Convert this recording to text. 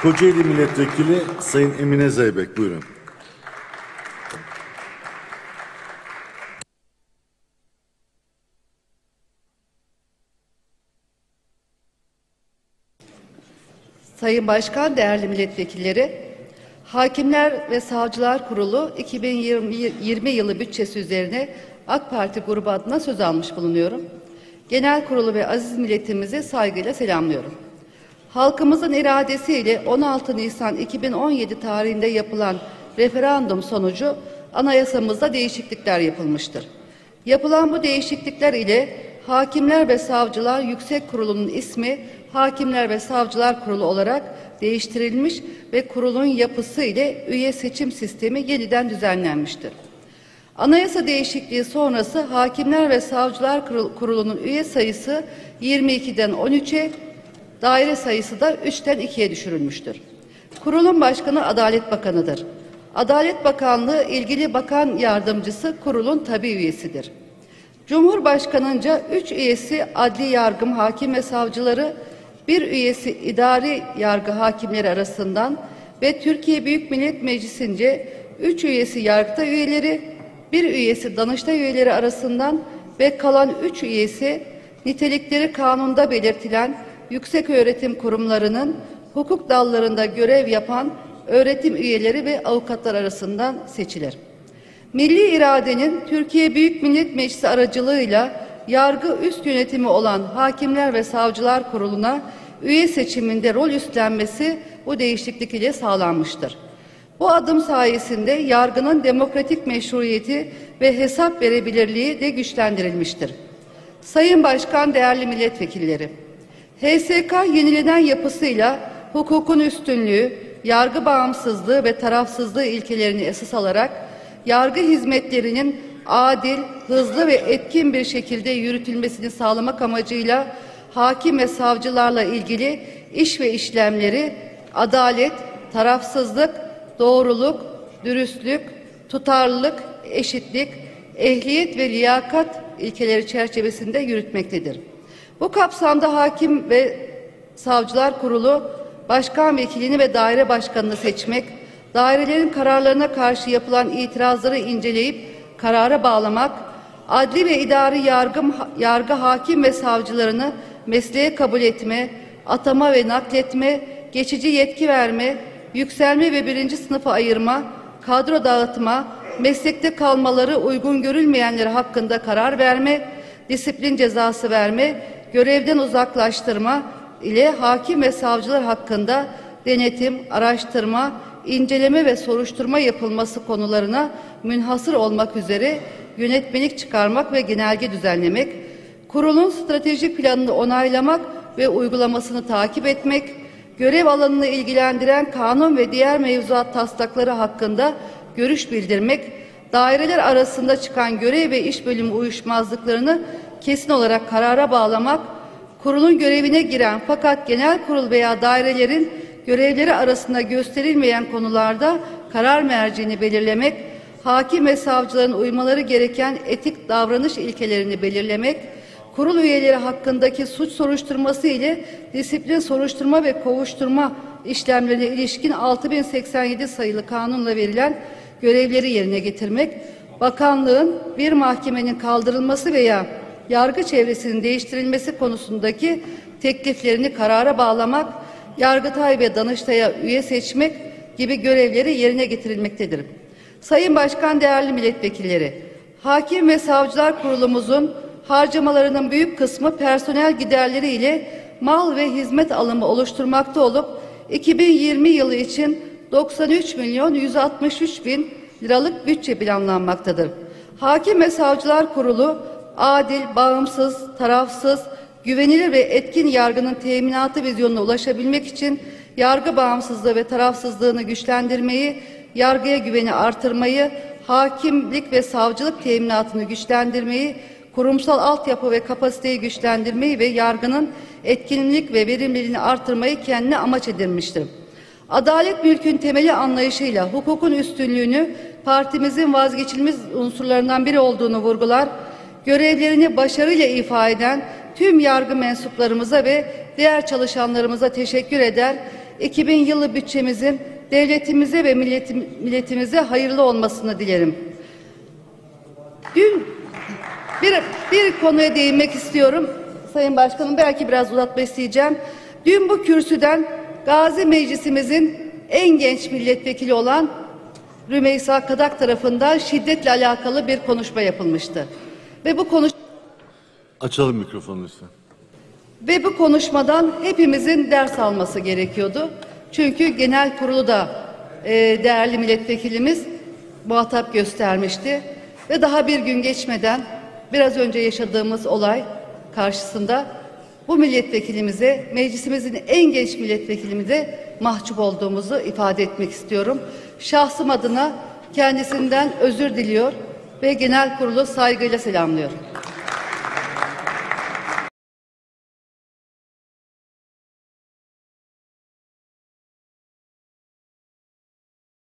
Kocaeli Milletvekili Sayın Emine Zeybek, buyurun. Sayın Başkan, değerli milletvekilleri, Hakimler ve Savcılar Kurulu 2020 yılı bütçesi üzerine AK Parti grubu adına söz almış bulunuyorum. Genel kurulu ve aziz milletimizi saygıyla selamlıyorum. Halkımızın iradesiyle 16 Nisan 2017 tarihinde yapılan referandum sonucu anayasamızda değişiklikler yapılmıştır. Yapılan bu değişiklikler ile Hakimler ve Savcılar Yüksek Kurulu'nun ismi Hakimler ve Savcılar Kurulu olarak değiştirilmiş ve kurulun yapısı ile üye seçim sistemi yeniden düzenlenmiştir. Anayasa değişikliği sonrası Hakimler ve Savcılar Kurulu'nun üye sayısı 22'den 13'e, daire sayısı da 3'ten 2'ye düşürülmüştür. Kurulun başkanı Adalet Bakanı'dır. Adalet Bakanlığı ilgili bakan yardımcısı kurulun tabii üyesidir. Cumhurbaşkanınca 3 üyesi adli yargı hakim ve savcıları, 1 üyesi idari yargı hakimleri arasından ve Türkiye Büyük Millet Meclisi'nce 3 üyesi yargıtay üyeleri, 1 üyesi danıştay üyeleri arasından ve kalan 3 üyesi nitelikleri kanunda belirtilen yükseköğretim kurumlarının hukuk dallarında görev yapan öğretim üyeleri ve avukatlar arasından seçilir. Milli iradenin Türkiye Büyük Millet Meclisi aracılığıyla yargı üst yönetimi olan Hakimler ve Savcılar Kurulu'na üye seçiminde rol üstlenmesi bu değişiklik ile sağlanmıştır. Bu adım sayesinde yargının demokratik meşruiyeti ve hesap verebilirliği de güçlendirilmiştir. Sayın Başkan, değerli milletvekilleri, HSK yenilenen yapısıyla hukukun üstünlüğü, yargı bağımsızlığı ve tarafsızlığı ilkelerini esas alarak yargı hizmetlerinin adil, hızlı ve etkin bir şekilde yürütülmesini sağlamak amacıyla hakim ve savcılarla ilgili iş ve işlemleri adalet, tarafsızlık, doğruluk, dürüstlük, tutarlılık, eşitlik, ehliyet ve liyakat ilkeleri çerçevesinde yürütmektedir. Bu kapsamda Hakim ve Savcılar Kurulu, başkan vekilini ve daire başkanını seçmek, dairelerin kararlarına karşı yapılan itirazları inceleyip karara bağlamak, adli ve idari yargı hakim ve savcılarını mesleğe kabul etme, atama ve nakletme, geçici yetki verme, yükselme ve 1. sınıfa ayırma, kadro dağıtma, meslekte kalmaları uygun görülmeyenler hakkında karar verme, disiplin cezası verme, görevden uzaklaştırma ile hakim ve savcılar hakkında denetim, araştırma, inceleme ve soruşturma yapılması konularına münhasır olmak üzere yönetmelik çıkarmak ve genelge düzenlemek, kurulun stratejik planını onaylamak ve uygulamasını takip etmek, görev alanını ilgilendiren kanun ve diğer mevzuat taslakları hakkında görüş bildirmek, daireler arasında çıkan görev ve iş bölümü uyuşmazlıklarını kesin olarak karara bağlamak, kurulun görevine giren fakat genel kurul veya dairelerin görevleri arasında gösterilmeyen konularda karar merciini belirlemek, hakim ve savcıların uymaları gereken etik davranış ilkelerini belirlemek, kurul üyeleri hakkındaki suç soruşturması ile disiplin soruşturma ve kovuşturma işlemlerine ilişkin 6087 sayılı kanunla verilen görevleri yerine getirmek, bakanlığın bir mahkemenin kaldırılması veya yargı çevresinin değiştirilmesi konusundaki tekliflerini karara bağlamak, Yargıtay ve Danıştay'a üye seçmek gibi görevleri yerine getirilmektedir. Sayın Başkan, değerli milletvekilleri, Hakim ve Savcılar Kurulumuzun harcamalarının büyük kısmı personel giderleri ile mal ve hizmet alımı oluşturmakta olup 2020 yılı için 93.163.000 liralık bütçe planlanmaktadır. Hakim ve Savcılar Kurulu adil, bağımsız, tarafsız, güvenilir ve etkin yargının teminatı vizyonuna ulaşabilmek için yargı bağımsızlığı ve tarafsızlığını güçlendirmeyi, yargıya güveni artırmayı, hakimlik ve savcılık teminatını güçlendirmeyi, kurumsal altyapı ve kapasiteyi güçlendirmeyi ve yargının etkinlik ve verimliliğini artırmayı kendine amaç edinmiştir. Adalet mülkün temeli anlayışıyla hukukun üstünlüğünü partimizin vazgeçilmez unsurlarından biri olduğunu vurgular, görevlerini başarıyla ifa eden tüm yargı mensuplarımıza ve diğer çalışanlarımıza teşekkür eder. 2000 yılı bütçemizin devletimize ve milletimize hayırlı olmasını dilerim. Dün bir konuya değinmek istiyorum Sayın Başkanım, belki biraz uzatma isteyeceğim. Dün bu kürsüden Gazi Meclisimizin en genç milletvekili olan Rümeysa Kadak tarafından şiddetle alakalı bir konuşma yapılmıştı. Açalım mikrofonu lütfen. Ve bu konuşmadan hepimizin ders alması gerekiyordu. Çünkü genel kurulu da değerli milletvekilimiz muhatap göstermişti. Ve daha bir gün geçmeden biraz önce yaşadığımız olay karşısında bu milletvekilimize, meclisimizin en genç milletvekilimize mahcup olduğumuzu ifade etmek istiyorum. Şahsım adına kendisinden özür diliyor ve genel kurulu saygıyla selamlıyorum.